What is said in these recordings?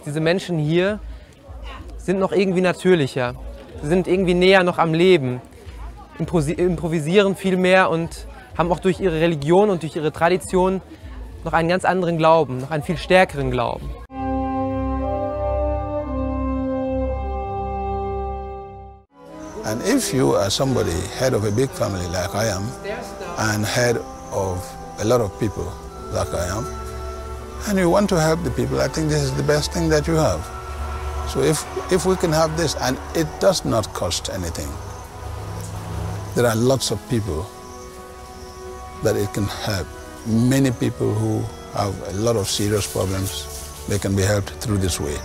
diese Menschen hier sind noch irgendwie natürlicher. Sie sind irgendwie näher noch am Leben, improvisieren viel mehr und haben auch durch ihre Religion und durch ihre Tradition noch einen ganz anderen Glauben, noch einen viel stärkeren Glauben. And if you are somebody, head of a big family like I am, and head of a lot of people like I am, and you want to help the people, I think this is the best thing that you have. So if we can have this, and it does not cost anything, there are lots of people that it can help. Many people who have a lot of serious problems, they can be helped through this way.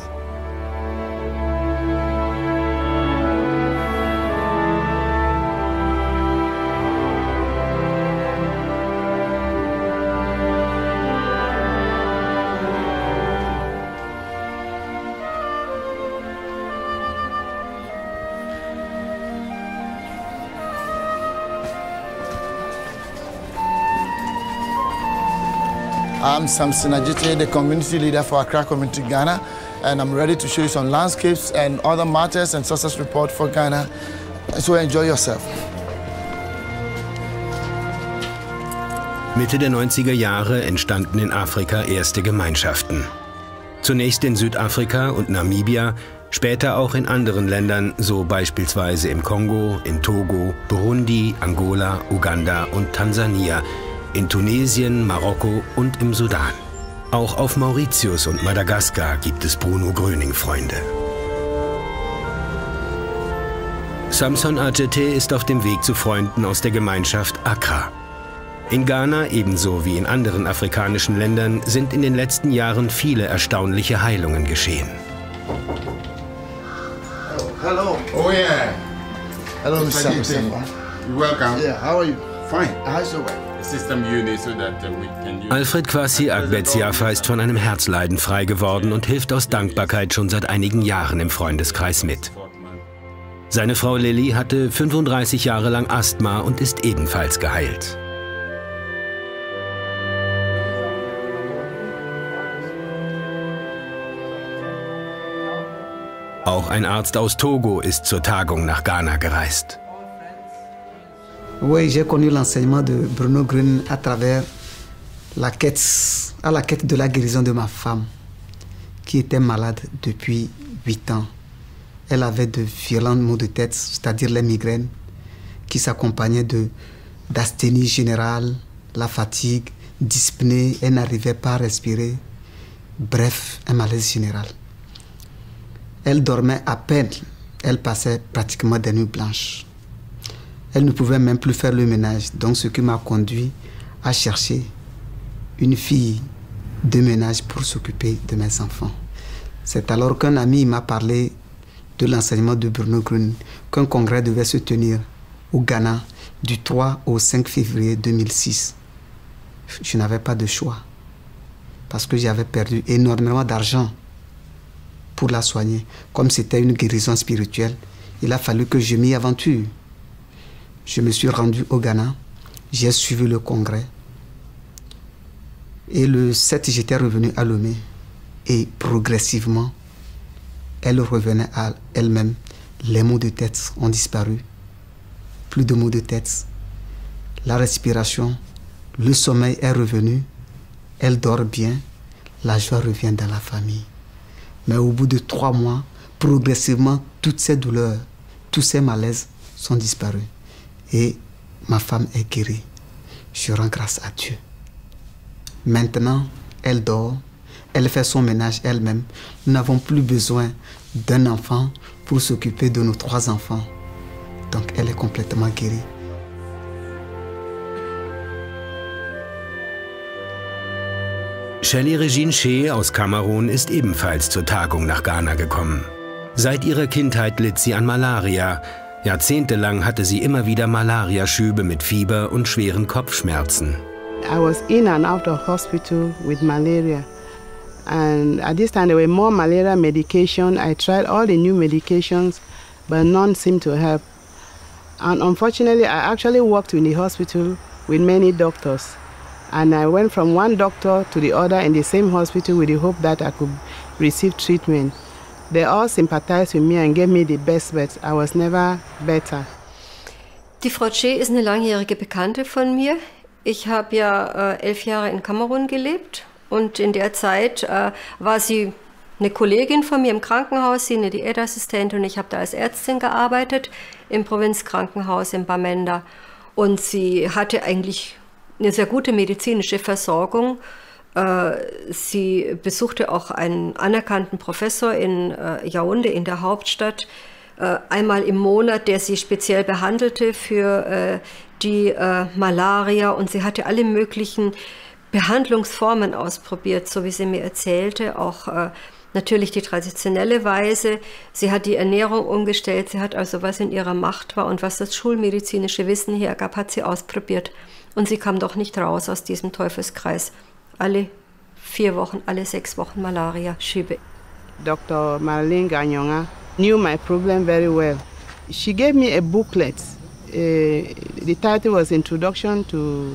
I'm Samson Ajite, the community leader for Accra Community Ghana, and I'm ready to show you some landscapes and other matters and success report for Ghana. So enjoy yourself. Mitte der 90er Jahre entstanden in Afrika erste Gemeinschaften. Zunächst in Südafrika und Namibia, später auch in anderen Ländern, so beispielsweise im Kongo, in Togo, Burundi, Angola, Uganda und Tansania, in Tunesien, Marokko und im Sudan. Auch auf Mauritius und Madagaskar gibt es Bruno Gröning-Freunde. Samson Ajite ist auf dem Weg zu Freunden aus der Gemeinschaft Accra. In Ghana ebenso wie in anderen afrikanischen Ländern sind in den letzten Jahren viele erstaunliche Heilungen geschehen. Hello. Oh yeah. Hello, Mr. Samson. You're welcome. Yeah, how are you? Fine. How's your wife? Alfred Kwasi Agbetsiafa ist von einem Herzleiden frei geworden und hilft aus Dankbarkeit schon seit einigen Jahren im Freundeskreis mit. Seine Frau Lilly hatte 35 Jahre lang Asthma und ist ebenfalls geheilt. Auch ein Arzt aus Togo ist zur Tagung nach Ghana gereist. Oui, j'ai connu l'enseignement de Bruno Gröning à travers la quête de la guérison de ma femme, qui était malade depuis 8 ans. Elle avait de violents maux de tête, c'est-à-dire les migraines, qui s'accompagnaient d'asthénie générale, la fatigue, dyspnée, elle n'arrivait pas à respirer, bref, un malaise général. Elle dormait à peine, elle passait pratiquement des nuits blanches. Elle ne pouvait même plus faire le ménage, donc ce qui m'a conduit à chercher une fille de ménage pour s'occuper de mes enfants. C'est alors qu'un ami m'a parlé de l'enseignement de Bruno Gröning, qu'un congrès devait se tenir au Ghana du 3 au 5 février 2006. Je n'avais pas de choix, parce que j'avais perdu énormément d'argent pour la soigner. Comme c'était une guérison spirituelle, il a fallu que je m'y aventure. Je me suis rendu au Ghana, j'ai suivi le congrès. Et le 7, j'étais revenu à Lomé. Et progressivement, elle revenait à elle-même. Les maux de tête ont disparu. Plus de maux de tête. La respiration, le sommeil est revenu. Elle dort bien. La joie revient dans la famille. Mais au bout de 3 mois, progressivement, toutes ces douleurs, tous ces malaises sont disparus. Et ma femme est guérie. Je rends grâce à Dieu. Maintenant, elle dort, elle fait son ménage elle-même. Nous n'avons plus besoin d'un enfant pour s'occuper de nos 3 enfants. Donc elle est complètement guérie. Shelley Regine Shee aus Kamerun ist ebenfalls zur Tagung nach Ghana gekommen. Seit ihrer Kindheit litt sie an Malaria. Jahrzehntelang hatte sie immer wieder Malariaschübe mit Fieber und schweren Kopfschmerzen. I was in and out of hospital with malaria. And at this time there were more malaria medication. I tried all the new medications, but none seemed to help. And unfortunately, I actually worked in the hospital with many doctors. And I went from one doctor to the other in the same hospital with the hope that I could received treatment. They all sympathized with me and gave me the best, but I was never better. Die Frau Che ist eine langjährige Bekannte von mir. Ich habe ja 11 Jahre in Kamerun gelebt und in der Zeit war sie eine Kollegin von mir im Krankenhaus, sie eine Diätassistentin, und ich habe da als Ärztin gearbeitet im Provinzkrankenhaus in Bamenda. Und sie hatte eigentlich eine sehr gute medizinische Versorgung. Sie besuchte auch einen anerkannten Professor in Yaoundé in der Hauptstadt, einmal im Monat, der sie speziell behandelte für die Malaria, und sie hatte alle möglichen Behandlungsformen ausprobiert, so wie sie mir erzählte, auch natürlich die traditionelle Weise. Sie hat die Ernährung umgestellt, sie hat also, was in ihrer Macht war und was das schulmedizinische Wissen hergab, hat sie ausprobiert. Und sie kam doch nicht raus aus diesem Teufelskreis. Alle 4 Wochen, alle 6 Wochen Malaria-Schübe. Dr. Marlene Ganyonga knew my problem very well. She gave me a booklet. The title was Introduction to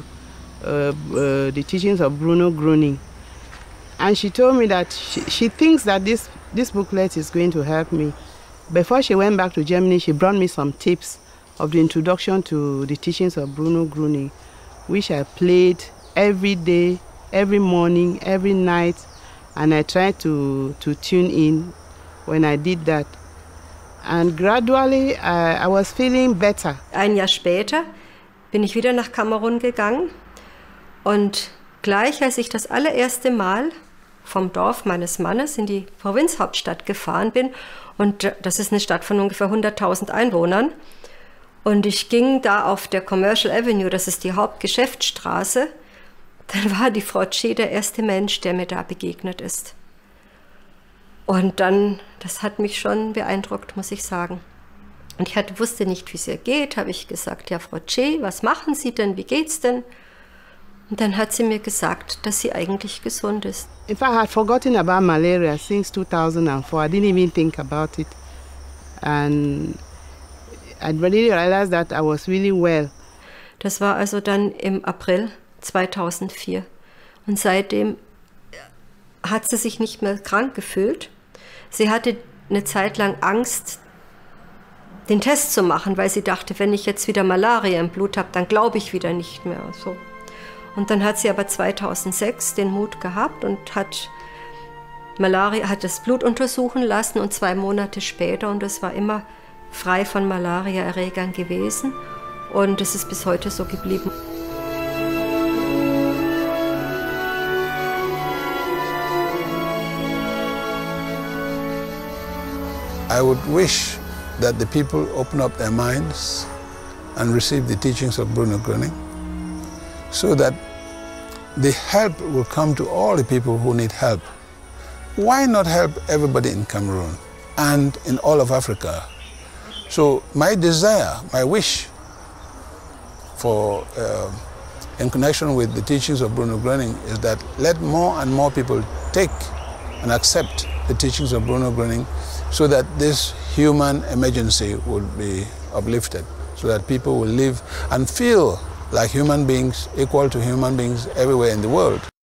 the Teachings of Bruno Gröning. And she told me that she thinks that this booklet is going to help me. Before she went back to Germany, she brought me some tips of the Introduction to the Teachings of Bruno Gröning, which I played every day, every morning, every night, and I tried to tune in when I did that. And gradually I was feeling better. Ein Jahr später bin ich wieder nach Kamerun gegangen, und gleich als ich das allererste Mal vom Dorf meines Mannes in die Provinzhauptstadt gefahren bin, und das ist eine Stadt von ungefähr 100.000 Einwohnern, und ich ging da auf der Commercial Avenue, das ist die Hauptgeschäftsstraße, dann war die Frau Che der erste Mensch, der mir da begegnet ist. Und dann, das hat mich schon beeindruckt, muss ich sagen. Und ich wusste nicht, wie es ihr geht, habe ich gesagt, ja, Frau Che, was machen Sie denn, wie geht's denn? Und dann hat sie mir gesagt, dass sie eigentlich gesund ist. In fact, I had forgotten about malaria since 2004. I didn't even think about it. And I really realized that I was really well. Das war also dann im April 2004. Und seitdem hat sie sich nicht mehr krank gefühlt. Sie hatte eine Zeit lang Angst, den Test zu machen, weil sie dachte, wenn ich jetzt wieder Malaria im Blut habe, dann glaube ich wieder nicht mehr. So. Und dann hat sie aber 2006 den Mut gehabt und hat das Blut untersuchen lassen, und 2 Monate später, und es war immer frei von Malariaerregern gewesen, und es ist bis heute so geblieben. I would wish that the people open up their minds and receive the teachings of Bruno Gröning, so that the help will come to all the people who need help. Why not help everybody in Cameroon and in all of Africa? So my desire, my wish in connection with the teachings of Bruno Gröning is that let more and more people take and accept the teachings of Bruno Gröning, so that this human emergency would be uplifted, so that people will live and feel like human beings, equal to human beings everywhere in the world.